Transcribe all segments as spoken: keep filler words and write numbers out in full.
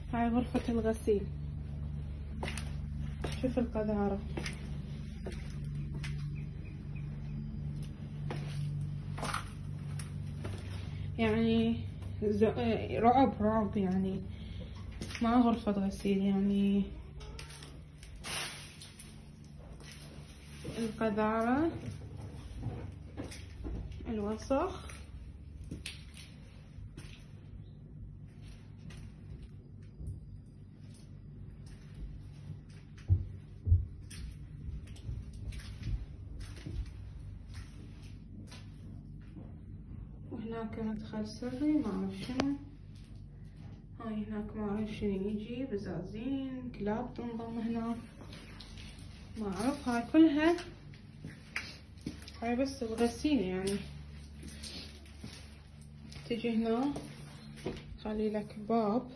هاي غرفة الغسيل. شوف القذارة. يعني رعب رعب يعني، ما غرفة غسيل يعني. القذارة، الوسخ، وهناك مدخل سري ما اعرف شنو. هاي هناك ما اعرف شنو يجي، بزازين، كلاب تنضم هنا ما اعرف. هاي كلها هاي بس الغسيل يعني. تجي هنا خلي لك باب.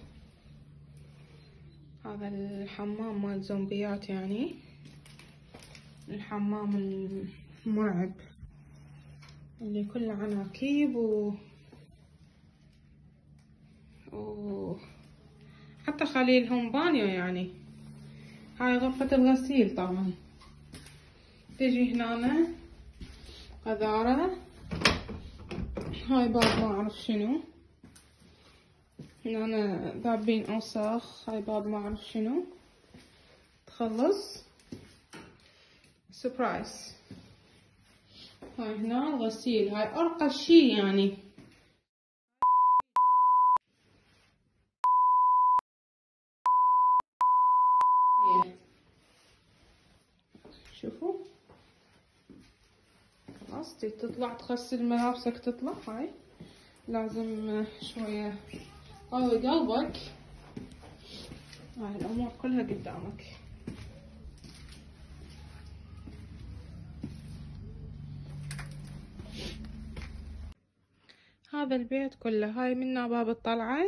هذا الحمام مال زومبيات يعني، الحمام المرعب اللي كله عناكيب و و حتى خليلهم بانيو يعني. هاي غرفة الغسيل طبعا. تجي هنا قذارة. هاي باب ما اعرف شنو، هنا ذابين اوساخ. هاي باب ما اعرف شنو. تخلص سبرايز. هاي هنا الغسيل. هاي ارقى شي يعني. شوفوا خلاص تطلع تغسل ملابسك تطلع. هاي لازم شوية قوي قلبك. هاي الامور كلها قدامك. هذا البيت كله. هاي منا باب الطلعة.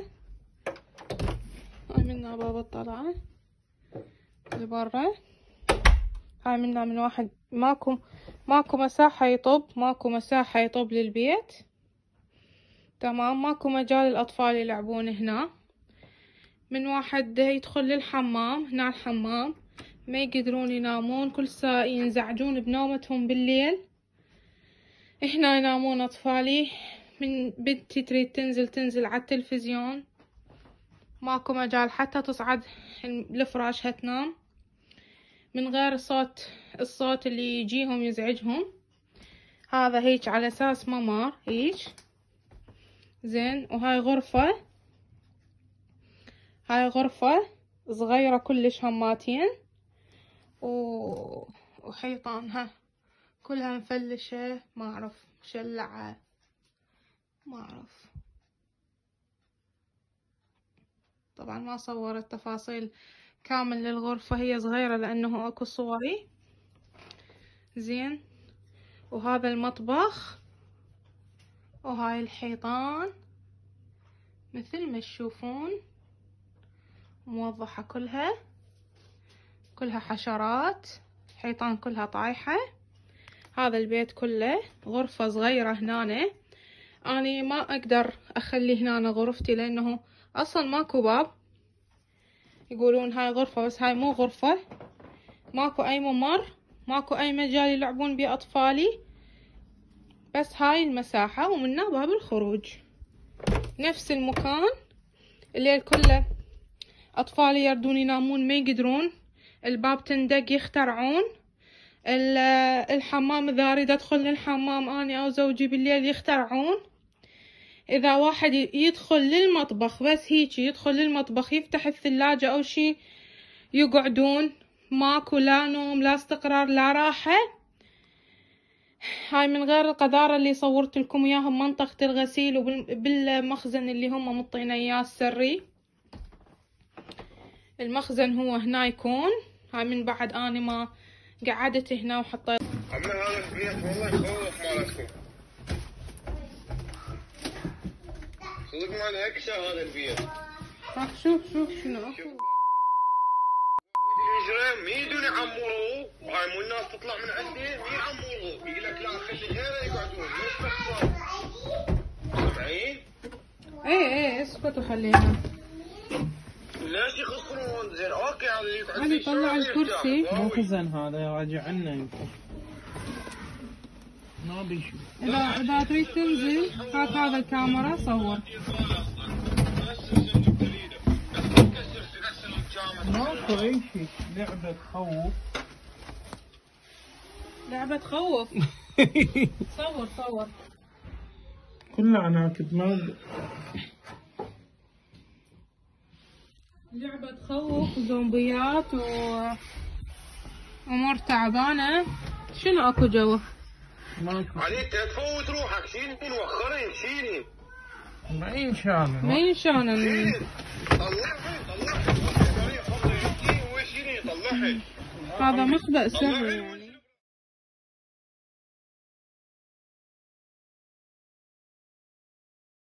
هاي منا باب الطلعة لبرا. هاي منا من واحد. ماكو ماكو مساحة يطب، ماكو مساحة يطب للبيت. تمام. ماكو مجال الأطفال يلعبون هنا. من واحد يدخل للحمام. هنا الحمام ما يقدرون ينامون، كل ساعة ينزعجون بنومتهم بالليل. هنا ينامون أطفالي. من بنتي تريد تنزل تنزل على التلفزيون، ماكو مجال حتى تصعد الفراشها تنام من غير صوت الصوت اللي يجيهم يزعجهم. هذا هيك على اساس ممر هيك زين. وهاي غرفة. هاي غرفة صغيرة كلش هماتين، و... وحيطانها كلها مفلشة ما اعرف مشلعة ما اعرف. طبعا ما صورت تفاصيل كامل للغرفة، هي صغيرة لانه اكو صوري زين. وهذا المطبخ. وهاي الحيطان مثل ما تشوفون موضحة كلها كلها حشرات. الحيطان كلها طايحة. هذا البيت كله غرفة صغيرة هنا. اني ما اقدر اخلي هنا غرفتي لانه اصلا ماكو باب. يقولون هاي غرفة بس هاي مو غرفة. ماكو اي ممر، ماكو اي مجال يلعبون بيه اطفالي، بس هاي المساحة ومنها باب الخروج. نفس المكان الليل كله اطفالي يردون ينامون ما يقدرون، الباب تندق يخترعون. الحمام اذا اريد ادخل للحمام اني او زوجي بالليل يخترعون. اذا واحد يدخل للمطبخ بس هيك يدخل للمطبخ يفتح الثلاجة او شي يقعدون. ماكو لا نوم لا استقرار لا راحة. هاي من غير القذارة اللي صورت لكم اياها منطقة الغسيل وبالمخزن اللي هم مطينا اياه السري. المخزن هو هنا يكون. هاي من بعد اني ما قعدت هنا وحطيت. عمي هذا البيت والله يخوف مالتكم. صدق ما نكشه هذا البيت. شوف شوف شنو اكو. الجيران ما يدون يعمروه، وهاي مو الناس تطلع من عنده ما يعمروه، يقول لك لا خلي غيره يقعدون ليش تخسر؟ سامعين؟ ايه ايه اسكت وخلينا. ليش يخسرون؟ زين اوكي هذا اللي يقعد علي فيه طلع شلون الكرسي. يرتاح؟ مو واوي. خزن هذا يراجع عنا يمكن. ما بيشوف. اذا اذا تريد تنزل هات هذا الكاميرا صور. ماكو اي شيء. لعبة تخوف. لعبة تخوف. صور صور. كلها عناكب ما لعبة تخوف وزومبيات و امور تعبانة. شنو اكو جوا؟ ماكو. علي انت تفوت روحك شيلني وخرين شيلني. ما ينشال. ما ينشان شيلني طلعي طلعي. طلعي. هذا مخبأ سري يعني.